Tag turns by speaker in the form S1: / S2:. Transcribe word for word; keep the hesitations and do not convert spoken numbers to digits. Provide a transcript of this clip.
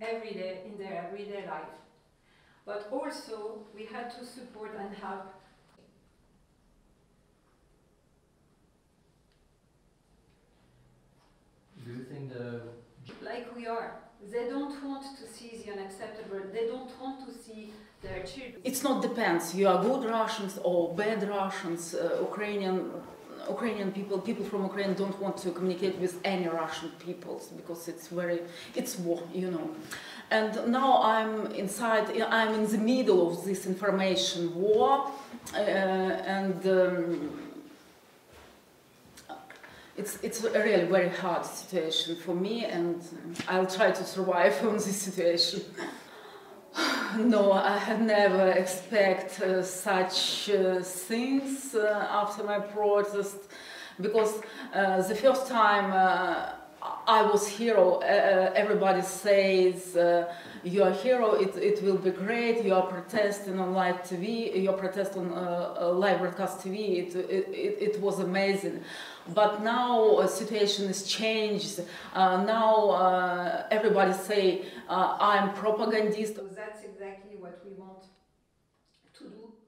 S1: every day, in their everyday life. But also, we had to support and help.
S2: Do you think the...
S1: Like we are. They don't want to see the unacceptable. They don't want to see their children.
S3: It's not depends. You are good Russians or bad Russians. Uh, Ukrainian, Ukrainian people, people from Ukraine don't want to communicate with any Russian peoples because it's very, it's war, you know. And now I'm inside. I'm in the middle of this information war, uh, and. Um, It's, it's a really very hard situation for me, and I'll try to survive on this situation. No, I had never expect uh, such uh, things uh, after my protest, because uh, the first time uh, I was hero, uh, everybody says, uh, you're a hero, it, it will be great, you are protesting on live T V, you are protesting on uh, live broadcast T V, it, it, it was amazing. But now the uh, situation is changed. Uh, now uh, everybody say uh, I'm propagandist.
S1: So that's exactly what we want to do.